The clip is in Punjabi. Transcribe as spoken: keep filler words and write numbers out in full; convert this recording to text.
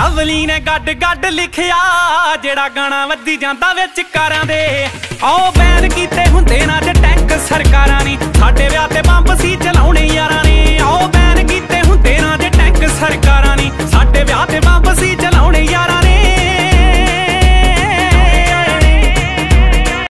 ਲਵਲੀ ਨੇ ਗੱਡ ਗੱਡ ਲਿਖਿਆ ਜਿਹੜਾ ਗਾਣਾ ਵੱਜੀ ਜਾਂਦਾ ਵਿੱਚ ਕਾਰਾਂ ਦੇ। ਆਓ ਬੈਨ ਕੀਤੇ ਹੁੰਦੇ ਨਾ ਜੇ ਟੈਂਕ ਸਰਕਾਰਾਂ ਨੇ, ਸਾਡੇ ਵਿਆਹ ਤੇ ਬੰਬ ਸੀ ਚਲਾਉਣੇ ਯਾਰਾਂ ਨੇ।